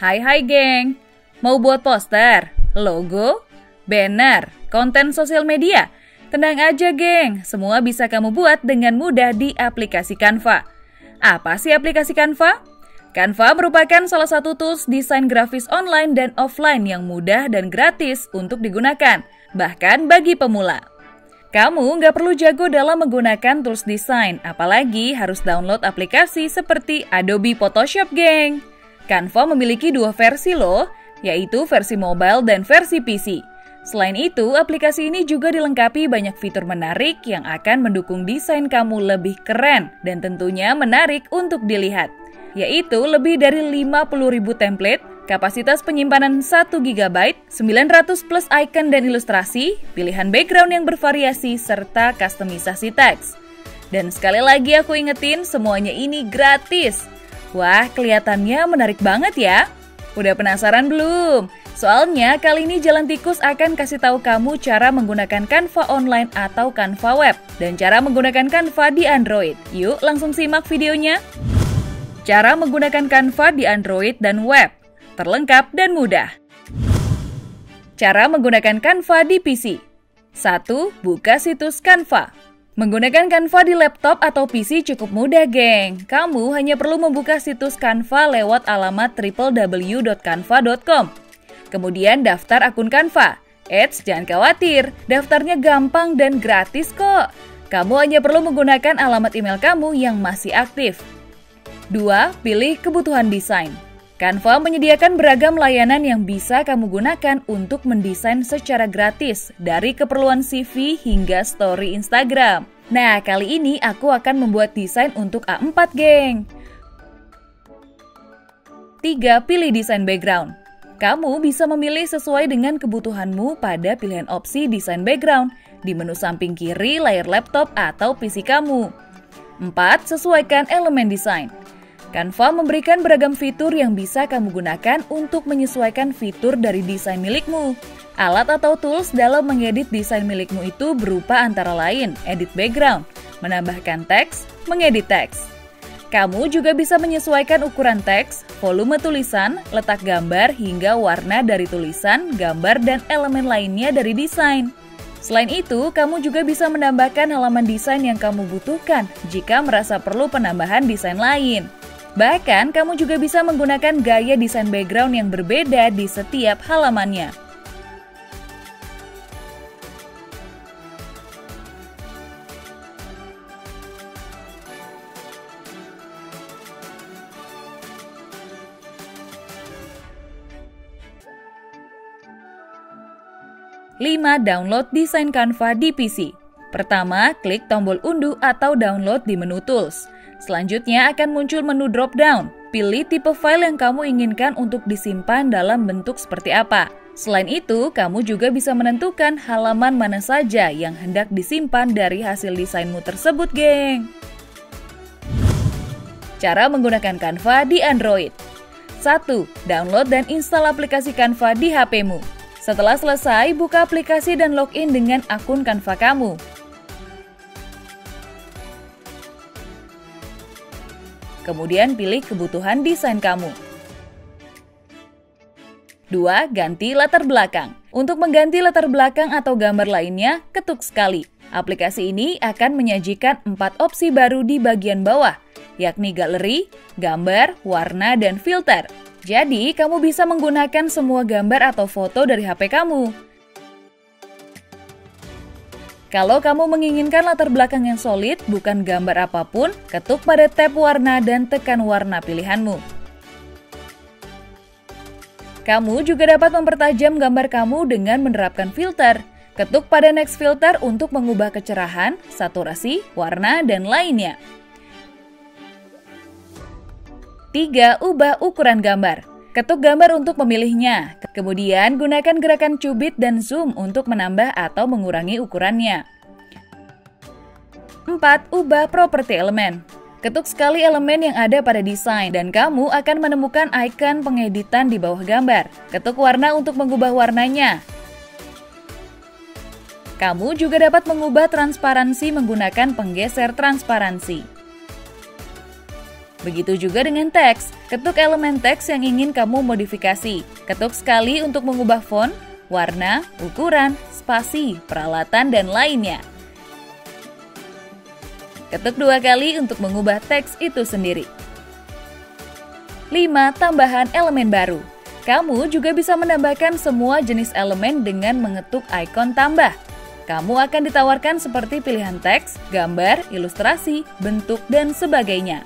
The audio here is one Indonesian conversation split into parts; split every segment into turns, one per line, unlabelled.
Hai geng, mau buat poster, logo, banner, konten sosial media? Tenang aja geng, semua bisa kamu buat dengan mudah di aplikasi Canva. Apa sih aplikasi Canva? Canva merupakan salah satu tools desain grafis online dan offline yang mudah dan gratis untuk digunakan, bahkan bagi pemula. Kamu nggak perlu jago dalam menggunakan tools desain, apalagi harus download aplikasi seperti Adobe Photoshop, geng. Canva memiliki dua versi loh, yaitu versi mobile dan versi PC. Selain itu, aplikasi ini juga dilengkapi banyak fitur menarik yang akan mendukung desain kamu lebih keren dan tentunya menarik untuk dilihat, yaitu lebih dari 50.000 template, kapasitas penyimpanan 1 GB, 900 plus icon dan ilustrasi, pilihan background yang bervariasi, serta kustomisasi teks. Dan sekali lagi aku ingetin, semuanya ini gratis. Wah, kelihatannya menarik banget ya. Udah penasaran belum? Soalnya kali ini Jalan Tikus akan kasih tahu kamu cara menggunakan Canva online atau Canva web dan cara menggunakan Canva di Android. Yuk langsung simak videonya. Cara menggunakan Canva di Android dan web, terlengkap dan mudah. Cara menggunakan Canva di PC. 1. Buka situs Canva. Menggunakan Canva di laptop atau PC cukup mudah, geng. Kamu hanya perlu membuka situs Canva lewat alamat www.canva.com. Kemudian daftar akun Canva. Eits, jangan khawatir, daftarnya gampang dan gratis kok. Kamu hanya perlu menggunakan alamat email kamu yang masih aktif. 2. Pilih kebutuhan desain. Canva menyediakan beragam layanan yang bisa kamu gunakan untuk mendesain secara gratis, dari keperluan CV hingga story Instagram. Nah, kali ini aku akan membuat desain untuk A4, geng. 3. Pilih desain background. Kamu bisa memilih sesuai dengan kebutuhanmu pada pilihan opsi desain background di menu samping kiri layar laptop atau PC kamu. 4. Sesuaikan elemen desain. Canva memberikan beragam fitur yang bisa kamu gunakan untuk menyesuaikan fitur dari desain milikmu. Alat atau tools dalam mengedit desain milikmu itu berupa antara lain edit background, menambahkan teks, mengedit teks. Kamu juga bisa menyesuaikan ukuran teks, volume tulisan, letak gambar, hingga warna dari tulisan, gambar, dan elemen lainnya dari desain. Selain itu, kamu juga bisa menambahkan halaman desain yang kamu butuhkan jika merasa perlu penambahan desain lain. Bahkan, kamu juga bisa menggunakan gaya desain background yang berbeda di setiap halamannya. Lima, download desain Canva di PC. Pertama, klik tombol unduh atau download di menu tools. Selanjutnya akan muncul menu drop-down. Pilih tipe file yang kamu inginkan untuk disimpan dalam bentuk seperti apa. Selain itu, kamu juga bisa menentukan halaman mana saja yang hendak disimpan dari hasil desainmu tersebut, geng. Cara menggunakan Canva di Android. 1. Download dan install aplikasi Canva di HP-mu. Setelah selesai, buka aplikasi dan login dengan akun Canva kamu. Kemudian pilih kebutuhan desain kamu. 2. Ganti latar belakang. Untuk mengganti latar belakang atau gambar lainnya, ketuk sekali. Aplikasi ini akan menyajikan 4 opsi baru di bagian bawah, yakni galeri, gambar, warna, dan filter. Jadi, kamu bisa menggunakan semua gambar atau foto dari HP kamu. Kalau kamu menginginkan latar belakang yang solid, bukan gambar apapun, ketuk pada tab warna dan tekan warna pilihanmu. Kamu juga dapat mempertajam gambar kamu dengan menerapkan filter. Ketuk pada next filter untuk mengubah kecerahan, saturasi, warna, dan lainnya. 3. Ubah ukuran gambar. Ketuk gambar untuk memilihnya. Kemudian gunakan gerakan cubit dan zoom untuk menambah atau mengurangi ukurannya. 4. Ubah properti elemen. Ketuk sekali elemen yang ada pada desain dan kamu akan menemukan icon pengeditan di bawah gambar. Ketuk warna untuk mengubah warnanya. Kamu juga dapat mengubah transparansi menggunakan penggeser transparansi. Begitu juga dengan teks, ketuk elemen teks yang ingin kamu modifikasi. Ketuk sekali untuk mengubah font, warna, ukuran, spasi, peralatan, dan lainnya. Ketuk 2 kali untuk mengubah teks itu sendiri. 5. Tambahan elemen baru. Kamu juga bisa menambahkan semua jenis elemen dengan mengetuk ikon tambah. Kamu akan ditawarkan seperti pilihan teks, gambar, ilustrasi, bentuk, dan sebagainya.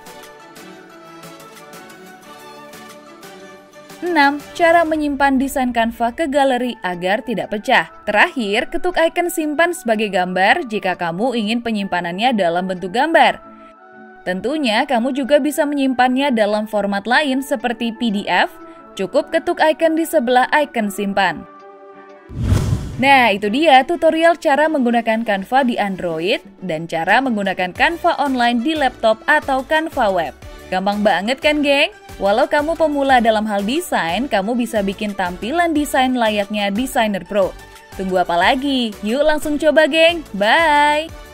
6. Cara menyimpan desain Canva ke galeri agar tidak pecah. Terakhir, ketuk icon simpan sebagai gambar jika kamu ingin penyimpanannya dalam bentuk gambar. Tentunya, kamu juga bisa menyimpannya dalam format lain seperti PDF. Cukup ketuk icon di sebelah icon simpan. Nah, itu dia tutorial cara menggunakan Canva di Android dan cara menggunakan Canva online di laptop atau Canva web. Gampang banget kan, geng? Walau kamu pemula dalam hal desain, kamu bisa bikin tampilan desain layaknya desainer pro. Tunggu apa lagi? Yuk langsung coba, geng. Bye!